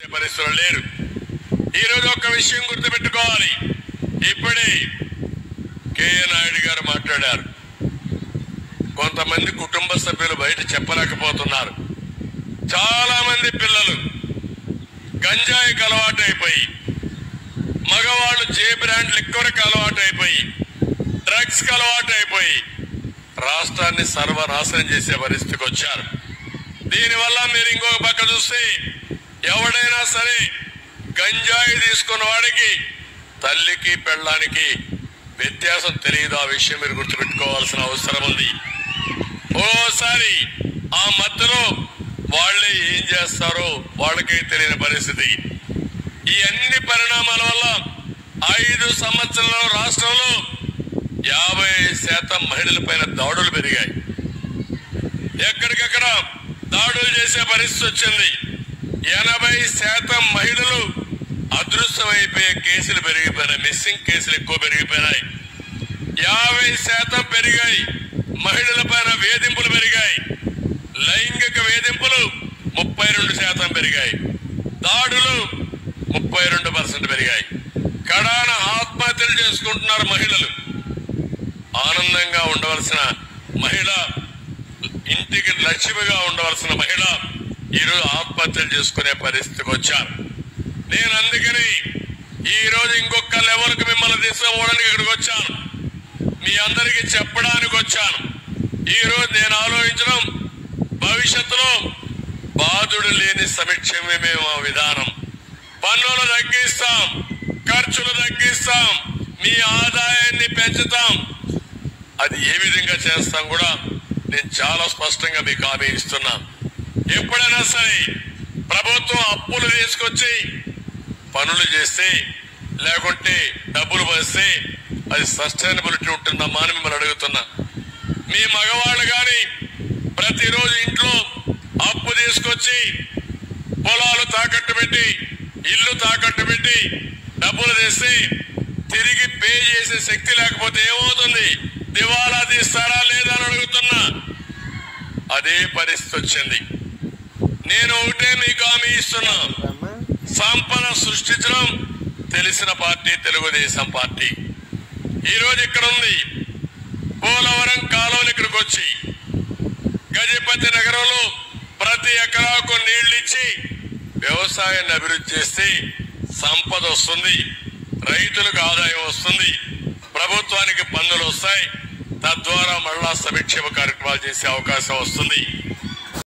పరిస్థితులు లేరు. ఈ రోజు ఒక విషయం గుర్తుపెట్టుకోవాలి. ఇప్పుడే కేఏ నాయుడు గారు మాట్లాడారు. కొంతమంది కుటుంబ సభ్యులు బయట చెప్పలేకపోతున్నారు. చాలా మంది పిల్లలు గంజాయికి అలవాటు అయిపోయి, మగవాళ్ళు జే బ్రాండ్ లిక్కర్కి అలవాటు అయిపోయి, డ్రగ్స్ కి అలవాటు అయిపోయి రాష్ట్రాన్ని సర్వనాశనం చేసే పరిస్థితికి వచ్చారు. దీనివల్ల మీరు ఇంకొక పక్క చూస్తే ఎవడైనా సరే గంజాయి తీసుకున్న వాడికి తల్లికి పెళ్ళానికి వ్యత్యాసం తెలియదు. ఆ విషయం మీరు గుర్తుపెట్టుకోవాల్సిన అవసరం ఉంది. ఓసారి ఆ మధ్యలో వాళ్ళే ఏం చేస్తారో వాళ్ళకే తెలియని పరిస్థితి. ఈ అన్ని పరిణామాల వల్ల 5 సంవత్సరాల రాష్ట్రంలో 50% మహిళల పైన దాడులు పెరిగాయి. ఎక్కడికక్కడ దాడులు చేసే పరిస్థితి వచ్చింది. 80% మహిళలు అదృశ్యమైపోయే కేసులు పెరిగిపోయినాయి. మిస్సింగ్ కేసులు ఎక్కువ పెరిగిపోయినాయి. 50% పెరిగాయి. మహిళల పైన వేధింపులు పెరిగాయి. లైంగిక వేధింపులు 32% పెరిగాయి. దాడులు 32% పెరిగాయి. కడాన ఆత్మహత్యలు చేసుకుంటున్నారు మహిళలు. ఆనందంగా ఉండవలసిన మహిళ, ఇంటికి లక్ష్మిగా ఉండవలసిన మహిళ ఈరోజు ఆత్మహత్యలు చేసుకునే పరిస్థితికి వచ్చారు. నేను అందుకని ఈ రోజు ఇంకొక లెవెల్కి మిమ్మల్ని తీసుకుపోవడానికి ఇక్కడికి వచ్చాను. మీ అందరికీ చెప్పడానికి వచ్చాను. ఈ రోజు నేను ఆలోచించడం, భవిష్యత్తులో బాధుడు లేని సంక్షేమమే మా విధానం. పన్నులు తగ్గిస్తాం, ఖర్చులు తగ్గిస్తాం, మీ ఆదాయాన్ని పెంచుతాం. అది ఏ విధంగా చేస్తాం కూడా నేను చాలా స్పష్టంగా మీకు హామీ ఇస్తున్నా. ఎప్పుడైనా సరే ప్రభుత్వం అప్పులు తీసుకొచ్చి పనులు చేస్తే, లేకుంటే డబ్బులు వస్తే అది సస్టైనబిలిటీ ఉంటుందమ్మా అని మిమ్మల్ని అడుగుతున్నా. మీ మగవాళ్ళు కానీ ప్రతిరోజు ఇంట్లో అప్పు తీసుకొచ్చి పొలాలు తాకట్టు పెట్టి, ఇల్లు తాకట్టు పెట్టి డబ్బులు తెస్తే తిరిగి పే చేసే శక్తి లేకపోతే ఏమవుతుంది? దివాలా తీస్తారా లేదా అని అడుగుతున్నా. అదే పరిస్థితి వచ్చింది. నేను ఒకటే మీకు హామీ ఇస్తున్నా, సంపద సృష్టించడం తెలిసిన పార్టీ తెలుగుదేశం పార్టీ. ఈరోజు ఇక్కడ ఉంది. పోలవరం కాలువలు ఇక్కడికి వచ్చి గజపతి నగరంలో ప్రతి ఎకరాకు నీళ్లు ఇచ్చి వ్యవసాయాన్ని అభివృద్ధి చేస్తే సంపద వస్తుంది, రైతులకు ఆదాయం వస్తుంది, ప్రభుత్వానికి పన్నులు వస్తాయి. తద్వారా మళ్ళా సంక్షేమ కార్యక్రమాలు చేసే అవకాశం వస్తుంది.